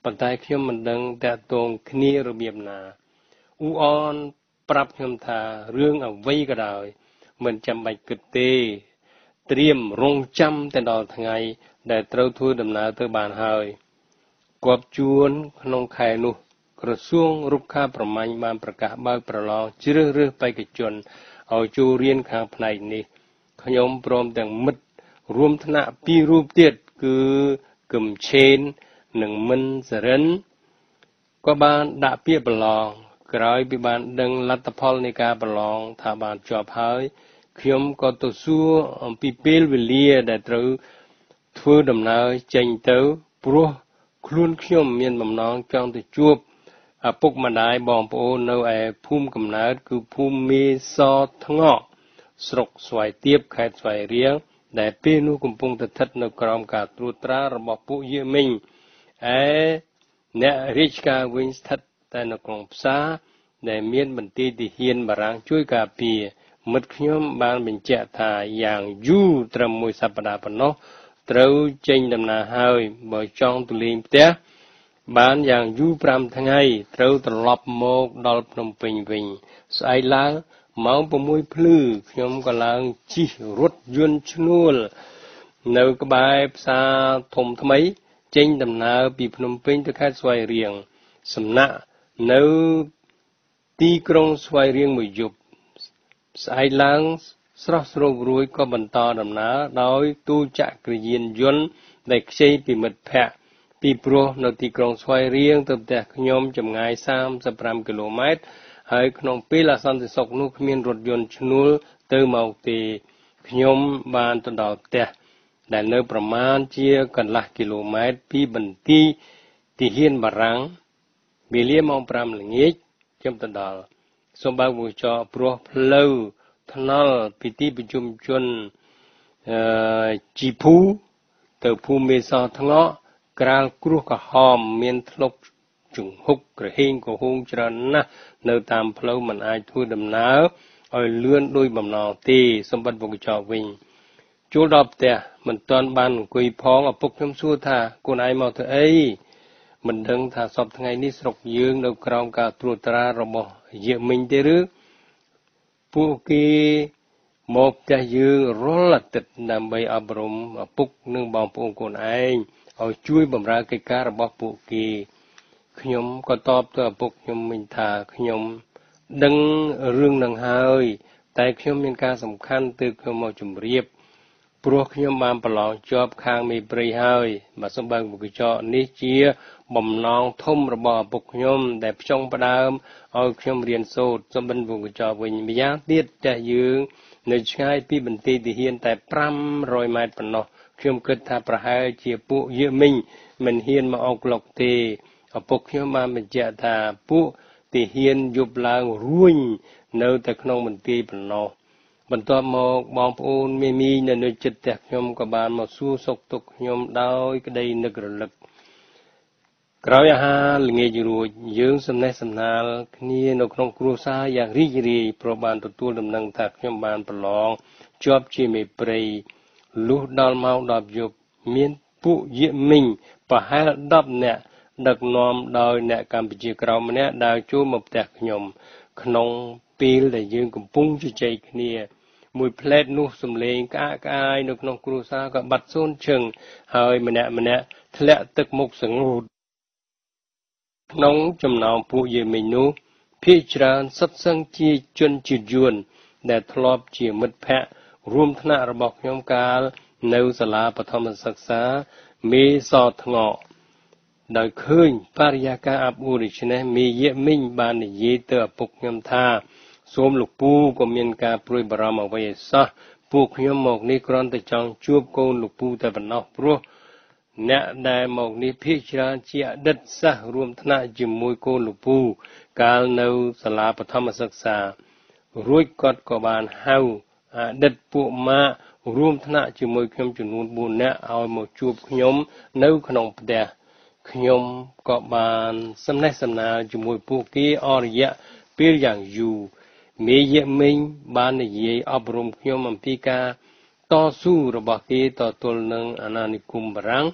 E: ប៉ុន្តែខ្ញុំមិនដឹងតាក់ទងគ្នារបៀបណាអ៊ូអនប្រាប់ខ្ញុំថារឿងអ្វីក៏ដោយមិនចាំបាច់គិតទេត្រៀមរងចាំទៅដល់ថ្ងៃដែលត្រូវធ្វើដំណើរទៅបានហើយគប់ជួនក្នុងខែនោះក្រសួងរុក្ខាប្រមាញ់បានប្រកាសបើកប្រឡងជ្រើសរើសបេក្ខជនឲ្យចូលរៀនខាងផ្នែកនេះខ្ញុំព្រមទាំងមិត្តរួមថ្នាក់ពីររូបទៀតគឺកឹមឆេននិងមិនសរិនក៏បានដាក់ពាក្យប្រឡងក្រោយពីបានដឹងលទ្ធផលនៃការប្រឡងថាបានជាប់ហើយខ្ញុំក៏ទៅសួរអំពីពេលវេលាដែលត្រូវធ្វើដំណើរចេញទៅព្រោះខ្លួនខ្ញុំមានបំណងចង់ទៅជួបឪពុកម្ដាយបងប្អូននៅឯភូមិកំណើតគឺភូមិមេសថ្ងក់ស្រុកស្វាយទៀបខេត្តស្វាយរៀងដែលពេលនោះកំពុងស្ថិតនៅក្រោមការត្រួតត្រារបស់ពួកយេមីងឯអ្នករាជការវិញស្ថិតតែនៅក្នុងផ្សារដែលមានបន្ទាយទាហានបារាំងជួយការពារមិត្តខ្ញុំបានបញ្ជាក់ថាយ៉ាងយូរត្រឹមមួយសប្តាហ៍ប៉ុណ្ណោះត្រូវចេញដំណើរហើយបើចង់ទៅលេងផ្ទះបានយ៉ាងយូរប្រាំថ្ងៃត្រូវត្រឡប់មកដល់ភ្នំពេញវិញស្អែកឡើងម៉ោងប្រាំមួយភ្លឺខ្ញុំក៏ឡើងជិះរថយន្តឈ្នួលនៅក្បែរផ្សារធំថ្មីចេញដំណើរពីភ្នំពេញទៅខេត្តស្វាយរៀងសំណាក់នៅទីក្រុងស្វាយរៀងមួយយប់ស្អែកឡើងស្រស់ស្រូបរួយក៏បន្តដំណើរដោយទូចក្រយានយន្តដែលខ្ចីពីមិត្តភ័ក្តិពីព្រោះនៅទីក្រុងស្វាយរៀងទៅផ្ទះខ្ញុំចម្ងាយសាមសិបប្រាំគីឡូម៉ែត្រហើយក្នុងពេលអសន្តិសុខនោះគ្មានរថយន្តឈ្នួលទៅមកទេខ្ញុំបានទៅដល់ផ្ទះដែលនៅប្រមាណជាកន្លះគីឡូម៉ែត្រពីបន្ទាយទាហានបារាំងវេលាម៉ោងប្រាំល្ងាចខ្ញុំទៅដល់សូមបើកវងចរព្រោះផ្លូវថ្នល់ពីទីប្រជុំជនអឺជីភូទៅភូមិមេសថ្ងក់ក្រាលគ្រោះក្រហមមានធ្លុកជង្ហុកក្រហេងក្រហូងច្រើនណាស់នៅតាមផ្លូវមិនអាចធ្វើដំណើរឲ្យលឿនដោយបំណងទេសម្បត្តិវងចរវិញចូលដល់ផ្ទះមិនទាន់បានអង្គុយផងឪពុកខ្ញុំសួរថាកូនឯងមកធ្វើអីមិនដឹងថាសពថ្ងៃនេះស្រុកយើងនៅក្រោមការត្រួតត្រារបស់យេមីងទេឬពួកគេមកផ្ទះយើងរាល់អាទិត្យដើម្បីអប់រំឪពុកនិងបងប្អូនកូនឯងឲ្យជួយបម្រើកិច្ចការរបស់ពួកគេខ្ញុំក៏តបទៅឪពុកខ្ញុំវិញថាខ្ញុំដឹងរឿងនឹងហើយតែខ្ញុំមានការសំខាន់ទើបខ្ញុំមកជម្រាបព្រោះខ្ញុំបានប្រឡងជាប់ខាងមេព្រៃហើយបើសម្បើកមុខកញ្ចក់នេះជាបំណងធំរបស់ឪពុកខ្ញុំដែលផ្ចង់ផ្ដើមឲ្យខ្ញុំរៀនសូត្រសម្បិនមុខកញ្ចក់វិញម្យ៉ាងទៀតតែយើងនៅឆ្ងាយពីបន្ទាយទាហានតែប្រាំរយម៉ែត្រប៉ុណ្ណោះខ្ញុំគិតថាប្រហែលជាពួកយេមីងមិនហ៊ានមកអុកឡុកទេឪពុកខ្ញុំបានបញ្ជាក់ថាពួកទាហានយប់ឡើងរួញនៅតែក្នុងបន្ទាយប៉ុណ្ណោះបន្ទាប់មកបងប្អូនមេមីនៅនៅជិតផ្ទះខ្ញុំក៏បានមកសួរសុខទុក្ខខ្ញុំដោយក្តីនឹករលឹកក្រោយអាហារល្ងាចរួចយើងសំណេះសំណាលគ្នានៅក្នុងគ្រួសារយ៉ាងរីករាយព្រោះបានទទួលដំណឹងថាខ្ញុំបានប្រឡងជាប់ជាមេព្រៃលុះដល់ម៉ោងដប់យប់មានពួកយេមីងប្រហែលដប់នាក់ដឹកនាំដោយអ្នកកម្ពុជាក្រោមម្នាក់ដើរចូលមកផ្ទះខ្ញុំក្នុងពេលដែលយើងកំពុងជជែកគ្នាមួយផ្លែតនោះសំឡេងក្អាកក្អាយនៅក្នុងគ្រួសារក៏បាត់សូន្យឈឹងហើយម្នាក់ម្នាក់ធ្លាក់ទឹកមុខសង្ហូតក្នុងចំណោមពួកយេមីងនោះភាគច្រើនសុទ្ធសឹងជាជនជាតិយួនដែលធ្លាប់ជាមិត្តភ័ក្តិរួមថ្នាក់របស់ខ្ញុំកាលនៅសាលាបឋមសិក្សាមេសថ្ងក់ដោយឃើញបរិយាកាសអាប់អួរដូច្នេះមេយេមីងបាននិយាយទៅឪពុកខ្ញុំថាសូមលោកពូក៏មានការព្រួយបារម្ភអ្វីឯសោះពួកខ្ញុំមកនេះគ្រាន់តែចង់ជួបកូនលោកពូតែប៉ុណ្ណោះព្រោះអ្នកដែលមកនេះភាគច្រើនជាអតីតសិស្សរួមថ្នាក់ជាមួយកូនលោកពូកាលនៅសាលាបឋមសិក្សារួចគាត់ក៏បានហៅអតីតពួកម៉ាក់រួមថ្នាក់ជាមួយខ្ញុំចំនួនបួននាក់ឲ្យមកជួបខ្ញុំនៅក្នុងផ្ទះខ្ញុំក៏បានសំណេះសំណាលជាមួយពួកគេអស់រយៈពេលយ៉ាងយូរមេយេមីងបាននិយាយអប់រំខ្ញុំអំពីការតស៊ូរបស់គេតទល់នឹងអាណានិគមបារាំង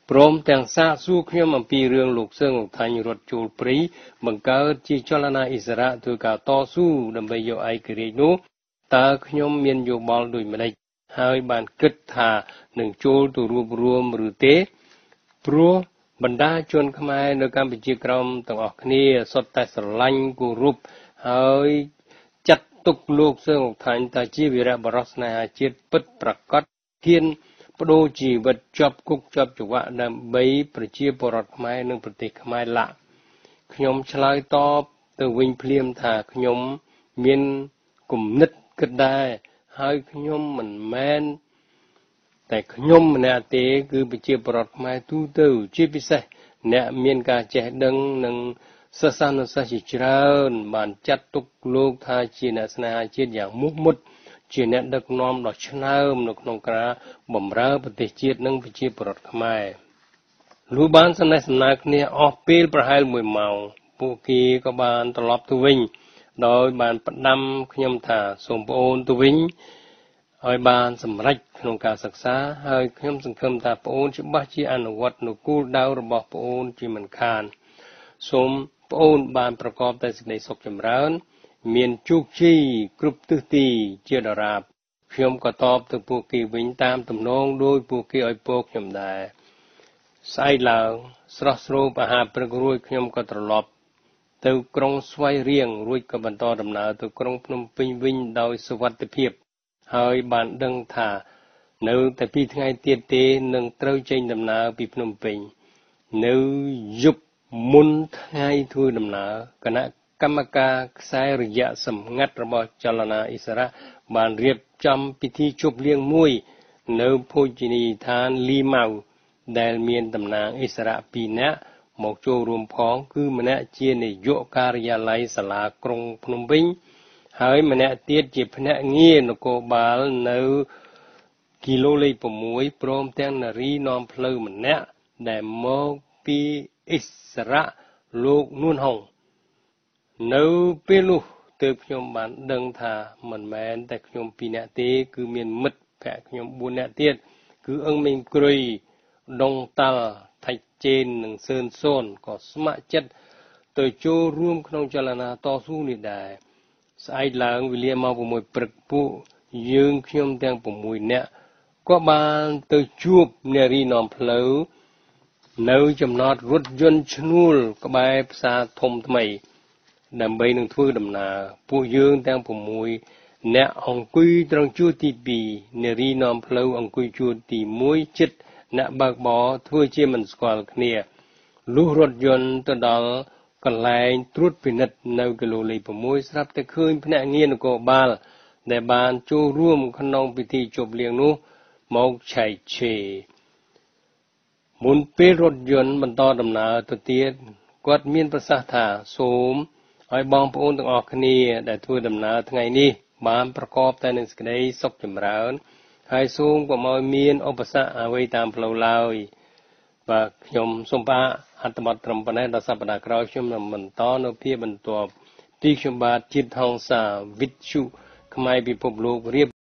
E: ព្រមទាំងសាកសួរខ្ញុំអំពីរឿងលោកសើងអង្ថាញ់រត់ចូលព្រៃបង្កើតជាចលនាអិសរាធ្វើការតស៊ូដើម្បីយកឯករាជ្យនោះតើខ្ញុំមានយោបល់ដូចម្តេចហើយបានគិតថានឹងចូលទៅរួបរวมឬទេព្រោះបណ្ដាជនខ្មែរនៅកម្ពុជាក្រោមទាំងអស់គ្នាសុទ្ធតែស្រឡាញ់គោរពហើយចាត់ទុកលោកសើងអង្ថាញ់ថាជាវីរបុរសស្នេហាជាតិពិតប្រាកដហ៊ានបដូរជីវិតជាប់គុកជាប់ច្រវាក់ដើម្បីប្រជាពលរដ្ឋខ្មែរនិងប្រទេសខ្មែរឡាក់ខ្ញុំឆ្លើយតបទៅវិញភ្លាមថាខ្ញុំមានគំនិតគិតដែរហើយខ្ញុំមិនមែនតែខ្ញុំម្នាក់ទេគឺប្រជាពលរដ្ឋខ្មែរទូទៅជាពិសេសអ្នកមានការចេះដឹងនិងសិស្សានុសិស្សជាច្រើនបានចាត់ទុកលោកថាជាអ្នកស្នេហាជាតិយ៉ាងមុះមុតជាអ្នកដឹកនាំដ៏ឆ្នើមនៅក្នុងការបម្រើប្រទេសជាតិនិងប្រជាពលរដ្ឋខ្មែរលុះបានសន្និសីទគ្នាអស់ពេលប្រហែលមួយម៉ោងពួកគេក៏បានត្រឡប់ទៅវិញដោយបានផ្ដាំខ្ញុំថាសូមប្អូនទៅវិញឲ្យបានសម្រេចក្នុងការសិក្សាហើយខ្ញុំសង្ឃឹមថាប្អូនច្បាស់ជាអនុវត្តនូវគោលដៅរបស់ប្អូនជាមិនខានសូមប្អូនបានប្រកបតែសេចក្តីសុខចម្រើនមានជោគជ័យគ្រប់ទិសទីជាដរាបខ្ញុំក៏តបទៅពួកគេវិញតាមទំនងដោយពួកគេឲ្យពរខ្ញុំដែរស្អែកឡើងស្រស់ស្រូបអាហារព្រឹករួចខ្ញុំក៏ត្រឡប់ទៅក្រុងស្វាយរៀងរួចក៏បន្តដំណើរទៅក្រុងភ្នំពេញវិញដោយសុវត្ថិភាពហើយបានដឹងថានៅតែពីរថ្ងៃទៀតទេនឹងត្រូវចេញដំណើរពីភ្នំពេញនៅយប់មុនថ្ងៃធ្វើដំណើរគណៈកម្មការខ្សែរយៈសម្ងាត់របស់ចលនាអិសរាបានរៀបចំពិធីជប់លៀងមួយនៅភោជនីយដ្ឋានលីម៉ៅដែលមានតំណាងអិសរាពីរនាក់មកចូលរួមផងគឺម្នាក់ជានាយកការិយាល័យសាលាក្រុងភ្នំពេញហើយម្នាក់ទៀតជាភ្នាក់ងារនគរបាលនៅគីឡូលេខ៦ព្រមទាំងនារីនាំផ្លូវម្នាក់ដែលមកពីអិសរាលោកនួនហុងនៅពេលនោះទើបខ្ញុំបានដឹងថាមិនមែនតែខ្ញុំពីរនាក់ទេគឺមានមិត្តភក្តិខ្ញុំបួននាក់ទៀតគឺអឹងមេងគ្រុយដុងតាល់ថៃជេននិងសឿនសូនក៏ស្ម័គ្រចិត្តទៅចូលរួមក្នុងចលនាតស៊ូនេះដែរស្អែកឡើងវេលាម៉ោង៦ព្រឹកពួកយើងខ្ញុំទាំង6នាក់ក៏បានទៅជួបនារីនាំផ្លូវនៅចំណតរថយន្តឈ្នួលក្បែរផ្សារធំថ្មីដើម្បីនឹងធ្វើដំណើរពួកយើងទាំង6អ្នកអង្គុយត្រង់ជួរទីពីរនារីនាំផ្លូវអង្គុយជួរទីមួយជិតអ្នកបើកបរធ្វើជាមិនស្គាល់គ្នាលុះរថយន្តទៅដល់កន្លែងត្រួតពិនិត្យនៅគីឡូលេខ៦ស្រាប់តែឃើញភ្នាក់ងារនគរបាលដែលបានចូលរួមក្នុងពិធីជប់លៀងនោះមកឆែកឆេរមុនពេលរថយន្តបន្តដំណើរទៅទៀតគាត់មានប្រសាសន៍ថាសូមឲ្យបងប្អូនទាំងអស់គ្នាដែលធ្វើដំណើរថ្ងៃនេះបានប្រកបតែនឹងសេចក្តីសុខចម្រើនហើយសូមកុំឲ្យមានឧបសគ្គអ្វីតាមផ្លូវឡើយបាទខ្ញុំសូមផ្អាកអត្ថបទត្រឹមប៉ុណ្ណេះដល់សប្តាហ៍ក្រោយខ្ញុំនឹងបន្តនៅភាគបន្ទាប់ពីខ្ញុំបាទជាតិហង្សាវិទ្យុខ្មែរពិភពលោករៀប